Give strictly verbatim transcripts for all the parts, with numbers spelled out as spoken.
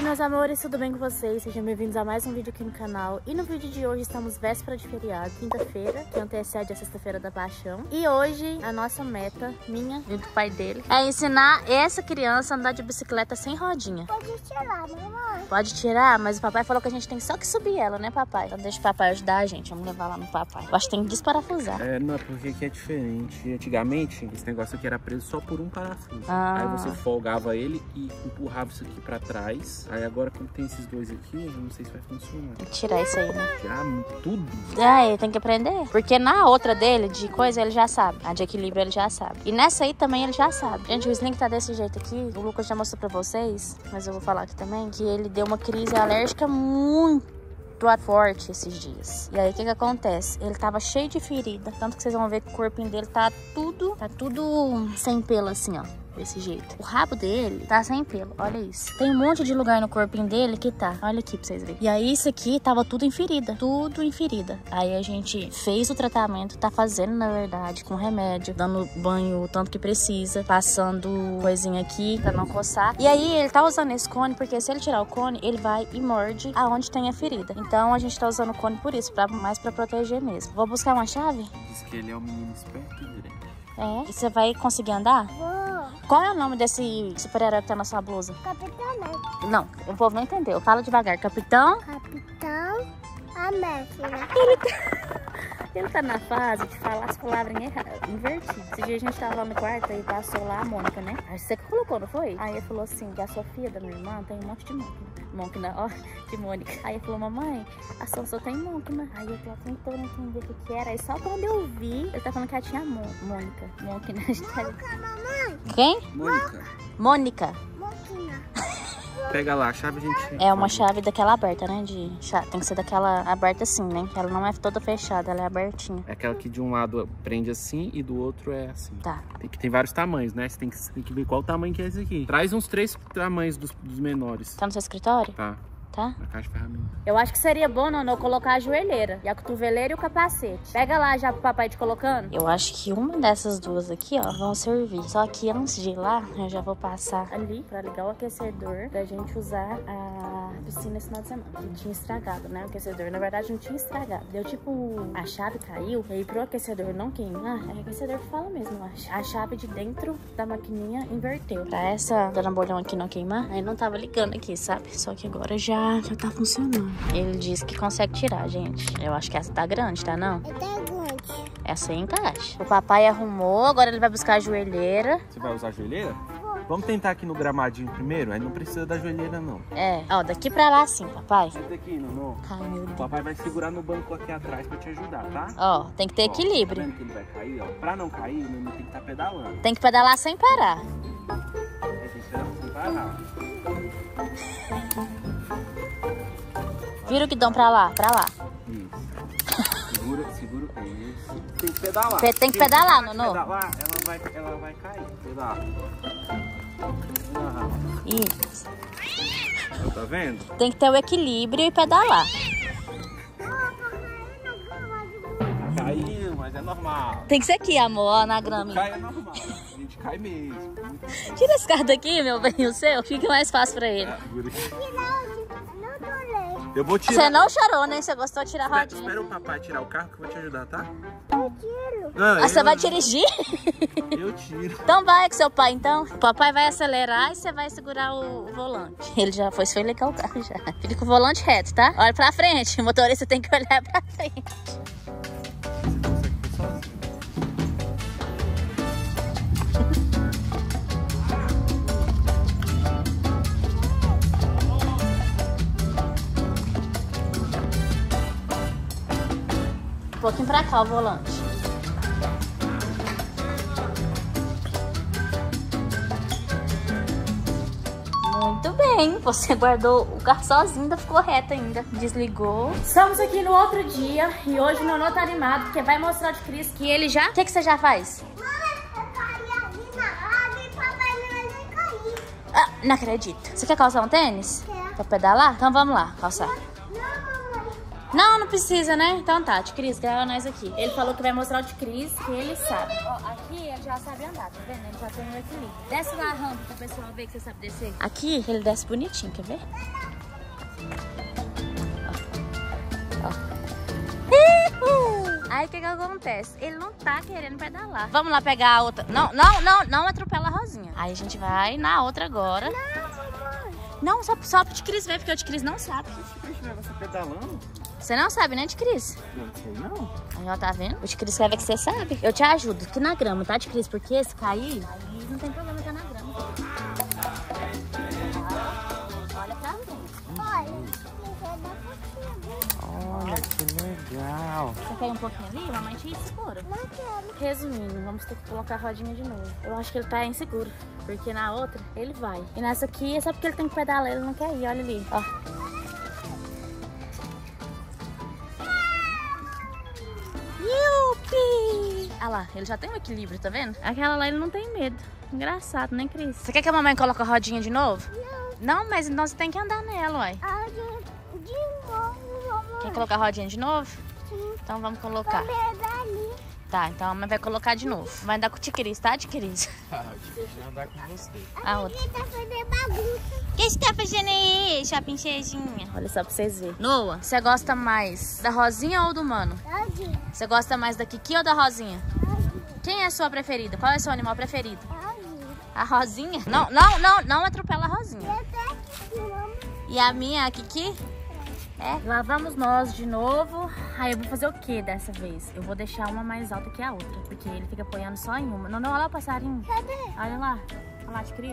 meus amores, tudo bem com vocês? Sejam bem-vindos a mais um vídeo aqui no canal. E no vídeo de hoje estamos véspera de feriado, quinta-feira, que antecede a sexta-feira da paixão. E hoje a nossa meta, minha e do pai dele, é ensinar essa criança a andar de bicicleta sem rodinha. Pode tirar, mamãe. Pode tirar, mas o papai falou que a gente tem só que subir ela, né, papai? Então deixa o papai ajudar a gente, vamos levar lá no papai. Eu acho que tem que desparafusar. É, não, é porque aqui é diferente. Antigamente, esse negócio aqui era preso só por um parafuso. Ah. Aí você folgava ele e empurrava isso aqui pra trás. Aí agora, como tem esses dois aqui, eu não sei se vai funcionar. Tem que tirar isso aí, né? Tirar tudo? É, ele tem que aprender. Porque na outra dele, de coisa, ele já sabe. A de equilíbrio, ele já sabe. E nessa aí também, ele já sabe. Gente, o Sling tá desse jeito aqui. O Lucas já mostrou pra vocês, mas eu vou falar aqui também, que ele deu uma crise alérgica muito forte esses dias. E aí, o que que acontece? Ele tava cheio de ferida. Tanto que vocês vão ver que o corpinho dele tá tudo, tá tudo sem pelo assim, ó. Desse jeito. O rabo dele tá sem pelo, olha isso. Tem um monte de lugar no corpinho dele que tá. Olha aqui pra vocês verem. E aí isso aqui tava tudo em ferida. Tudo em ferida. Aí a gente fez o tratamento, tá fazendo na verdade, com remédio, dando banho o tanto que precisa, passando coisinha aqui pra não coçar. E aí ele tá usando esse cone, porque se ele tirar o cone, ele vai e morde aonde tem a ferida. Então a gente tá usando o cone por isso, pra, mais pra proteger mesmo. Vou buscar uma chave? Diz que ele é um menino esperto e grande. É. E você vai conseguir andar? Vou. Qual é o nome desse super-herói que tá na sua blusa? Capitão América. Não, o povo não entendeu. Fala devagar. Capitão? Capitão América. Ele tá... Ele tá na fase de falar as palavras invertidas. Esse dia a gente tava lá no quarto e passou lá a Mônica, né? Aí você que colocou, não foi? Aí ele falou assim, que a Sofia da minha irmã tem um monte de Mônica. Mônica, ó, de Mônica. Aí ele falou, mamãe, a Sossô tem Mônica. Aí eu tô tentando entender o que que era. Aí só quando eu vi, ele tá falando que ela tinha Mô Mônica. Mônica, né? Mamãe. Quem? Mônica, Mônica. Mônica. pega lá, a chave a gente... É uma chave daquela aberta, né? De chave. Tem que ser daquela aberta assim, né? Que ela não é toda fechada, ela é abertinha. É aquela que de um lado prende assim e do outro é assim. Tá. Tem, que tem vários tamanhos, né? Você tem que, tem que ver qual tamanho que é esse aqui. Traz uns três tamanhos dos, dos menores. Tá no seu escritório? Tá. Tá? Na caixa de ferramentas. Eu acho que seria bom, Nono, colocar a joelheira e a cotoveleira e o capacete. Pega lá já pro papai te colocando. Eu acho que uma dessas duas aqui, ó, vão servir. Só que antes de ir lá, eu já vou passar ali pra ligar o aquecedor pra gente usar a piscina esse final de semana. Que tinha estragado, né? O aquecedor, na verdade, não tinha estragado. Deu tipo, a chave caiu e aí pro aquecedor não queimar, é o aquecedor que fala mesmo, eu acho. A chave de dentro da maquininha inverteu. Pra essa dona Bolhão aqui não queimar, aí não tava ligando aqui, sabe? Só que agora já Já tá funcionando. Ele disse que consegue tirar, gente. Eu acho que essa tá grande, tá não? É grande. Essa aí encaixa. O papai arrumou, agora ele vai buscar a joelheira. Você vai usar a joelheira? Vamos tentar aqui no gramadinho primeiro? Aí não precisa da joelheira, não. É. Ó, daqui pra lá sim, papai. Senta aqui, Nono. Ai, meu O Deus. papai vai segurar no banco aqui atrás pra te ajudar, tá? Ó, tem que ter Ó, equilíbrio. Tá vendo que ele vai cair, ó? Pra não cair, o Nono tem que estar pedalando. Tem que pedalar sem parar. Aí tem que pedalar sem parar. Vira o guidão pra lá, pra lá. Isso. Segura, segura. Isso. Tem que pedalar. Pe- tem que pedalar, Nono. Pedalar, ela vai, ela vai cair. Pedala. Pedala. Isso. Tá vendo? Tem que ter o equilíbrio e pedalar. Caiu, mas é normal. Tem que ser aqui, amor, ó, na grama. Cai é normal. A gente cai mesmo. Tira esse carro daqui, meu bem, o seu. Fica mais fácil pra ele. Eu vou tirar. Você não chorou, né? Você gostou de tirar a Espera, rodinha. espera o papai tirar o carro que eu vou te ajudar, tá? Eu tiro. Não, Ah, você eu- vai dirigir? Eu tiro. Então vai com seu pai, então. O papai vai acelerar e você vai segurar o, o volante. Ele já foi, foi ligar o carro já. Fica com o volante reto, tá? Olha pra frente. O motorista tem que olhar pra frente. Um pouquinho pra cá o volante. Muito bem, você guardou o carro sozinho, ainda ficou reto ainda. Desligou. Estamos aqui no outro dia e hoje o Nono tá animado porque vai mostrar de Cris que ele já... O que que você já faz? Ah, não acredito. Você quer calçar um tênis? Quer. Pra pedalar? Então vamos lá, calçar. Não, não precisa, né? Então tá, Tio Cris, grava nós aqui. Ele falou que vai mostrar o Tio Cris, que ele sabe. Ó, aqui ele já sabe andar, tá vendo? Ele já tem um equilíbrio. Desce lá a rampa pro pessoal ver que você sabe descer. Aqui ele desce bonitinho, quer ver? Ó. Ó. Aí o que que acontece? Ele não tá querendo pedalar. Vamos lá pegar a outra. Não, não, não, não atropela a Rosinha. Aí a gente vai na outra agora. Não, mamãe. Não, só, só pro Tio Cris ver, porque o Tio Cris não sabe. Deixa eu ver você pedalando. Você não sabe, né, Tio Cris? Não sei não. Aí, ó, tá vendo? O Tio Cris quer ver que você sabe. Eu te ajudo aqui na grama, tá, Tio Cris? Porque se cair, aí não tem problema tá na grama. Olha pra mim. Olha, isso é da fotinha. Olha que legal. Você quer ir um pouquinho ali? Mamãe te segura. Não quero. Resumindo, vamos ter que colocar a rodinha de novo. Eu acho que ele tá inseguro, porque na outra ele vai. E nessa aqui é só porque ele tem que pedalar, ele não quer ir. Olha ali, ó. Yupi! Ah lá, ele já tem um equilíbrio, tá vendo? Aquela lá ele não tem medo. Engraçado, né, Cris? Você quer que a mamãe coloque a rodinha de novo? Não. Não, mas então você tem que andar nela, uai. Ah, de, de novo, mamãe. Quer colocar a rodinha de novo? Sim. Então vamos colocar. Também dali. Tá, então a mamãe vai colocar de novo. Vai andar com o Tio Cris, tá, Tio Cris? Ah, eu vou andar com você. A outra. Tá fazendo bagunça. O que você tá fazendo aí, shopping cheizinha? Olha só pra vocês verem. Noah, você gosta mais da Rosinha ou do Mano? Tadinha. Você gosta mais da Kiki ou da Rosinha? Quem é a sua preferida? Qual é o seu animal preferido? Tadinha. A Rosinha? Não, não, não, não atropela a Rosinha. Eu tô aqui, mamãe. E a minha, a Kiki? É. Lá vamos nós de novo. Aí eu vou fazer o que dessa vez? Eu vou deixar uma mais alta que a outra, porque ele fica apoiando só em uma. Não, não, olha lá o passarinho. Cadê? Olha lá. Olha lá, de Cris.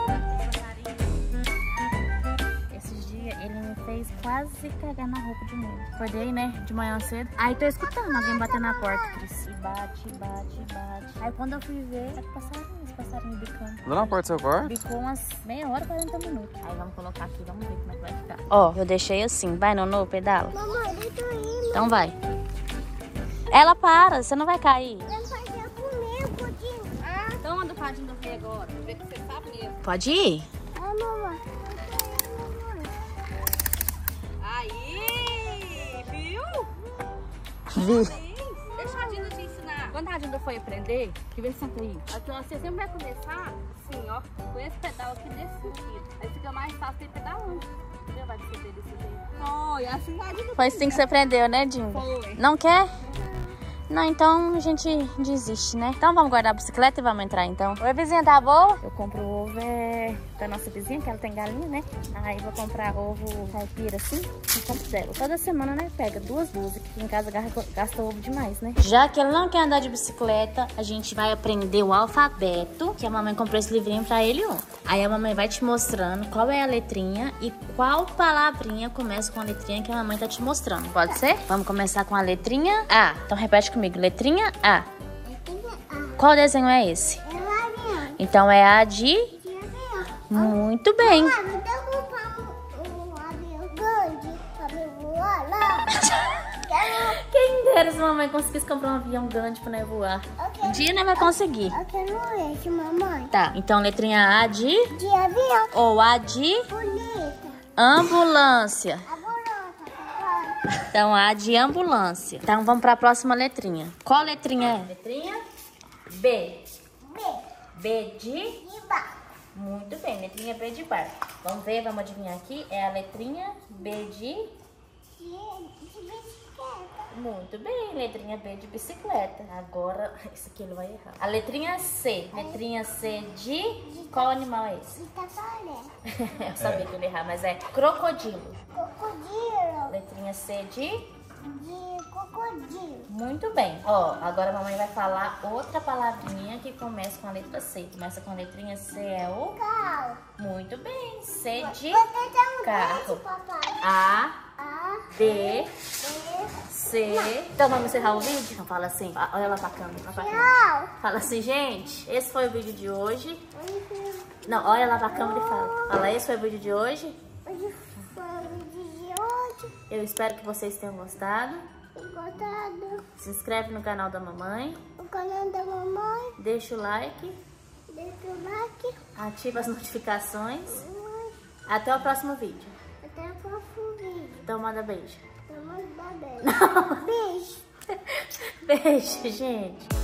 Esses dias ele me fez quase cagar na roupa de novo. Acordei, né? De manhã cedo. Aí tô escutando alguém bater na porta, Cris. E bate, bate, bate. Aí quando eu fui ver, era passarinho, esse passarinho bicando. Lá na porta do seu quarto? Bicou umas meia hora, quarenta minutos. Aí vamos colocar aqui, vamos ver como é que vai ficar. Ó, eu deixei assim. Vai, Nonô, pedala. Mamãe, deixa eu ir. Então vai. Ela para, você não vai cair. Eu fazer comigo, pudim. Ah, Então anda o padinho do rei agora, pra ver que você sabe mesmo. Pode ir? ah, mamãe. Eu quero ir, mamãe. Aí, viu? Vi. Deixa a Dinda te ensinar. Quando a Dinda foi aprender, que vem senta aí. Aqui, ó, você sempre vai começar assim, ó, com esse pedal aqui desse sentido. Aí fica mais fácil ele pedalando. Entendeu? Vai descer desse jeito. Foi, assim a Dinda Foi assim que você aprendeu, né, Dinda? foi. Não quer? Não, então a gente desiste, né? Então vamos guardar a bicicleta e vamos entrar, então. Oi, vizinha, tá boa? Eu compro ovo é, da nossa vizinha, que ela tem galinha, né? Aí vou comprar ovo caipira assim e compro dela. Toda semana, né? Pega duas dúzias, que em casa gasta, gasta ovo demais, né? Já que ela não quer andar de bicicleta, a gente vai aprender o alfabeto, que a mamãe comprou esse livrinho pra ele ontem. Aí a mamãe vai te mostrando qual é a letrinha e qual palavrinha começa com a letrinha que a mamãe tá te mostrando. Pode ser? Vamos começar com a letrinha A. Então repete comigo. Letrinha A. Qual desenho é esse? É lá, minha. Então é a de... De avião. Muito bem. Ah, não tem que comprar um, um avião grande pra me voar lá. Quero, Quem dera se a mamãe conseguisse comprar um avião grande pra nós voar. eu quero, Um dia não vai conseguir. eu quero esse, mamãe. Tá, então letrinha A de... De avião. Ou A de... Bonita. Ambulância. A bolota, papai. Então A de ambulância. Então vamos pra próxima letrinha. Qual letrinha é? Letrinha B. B. B de... De baixo. Muito bem, letrinha B de barco. Vamos ver, vamos adivinhar aqui. É a letrinha B de... De, de bicicleta. Muito bem, letrinha B de bicicleta. Agora, isso aqui ele vai errar. A letrinha C. Letrinha C de... Qual animal é esse? De tafaré. Eu sabia que ele ia errar, mas é crocodilo. Crocodilo. Letrinha C de... De crocodilo. Muito bem. Ó, agora a mamãe vai falar outra palavrinha que começa com a letra C. Começa com a letrinha C, é o... Carro. Muito bem. C de... Você tem um carro. beijo, papai. A, A, B, B, C. Então vamos encerrar o vídeo? Então fala assim. Olha lá pra câmera. Lá pra câmera. tchau. Fala assim, gente, esse foi o vídeo de hoje. Não, olha lá pra câmera e fala. Fala, esse foi o vídeo de hoje. Hoje foi o vídeo de hoje. Eu espero que vocês tenham gostado. Gostado. Se inscreve no canal da mamãe. O canal da mamãe. Deixa o like. Deixa o like. Ativa as notificações. Mamãe, Até o próximo vídeo. até o próximo vídeo. Então manda beijo. Tamo Dá beijo. Beijo. Beijo, gente.